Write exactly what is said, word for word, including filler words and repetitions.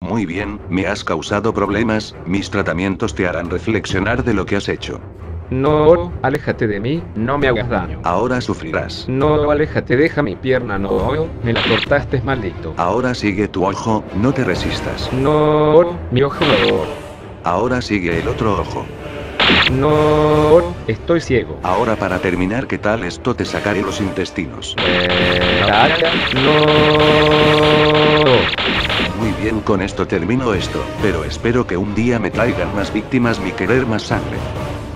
Muy bien, me has causado problemas, mis tratamientos te harán reflexionar de lo que has hecho. No, aléjate de mí, no me hagas daño. Ahora sufrirás. No, aléjate, deja mi pierna, no, me la cortaste, maldito. Ahora sigue tu ojo, no te resistas. No, mi ojo no. Ahora sigue el otro ojo. No, estoy ciego. Ahora para terminar, ¿qué tal esto? Te sacaré los intestinos. Eh, caca, no. Muy bien, con esto termino esto, pero espero que un día me traigan más víctimas, mi querer más sangre.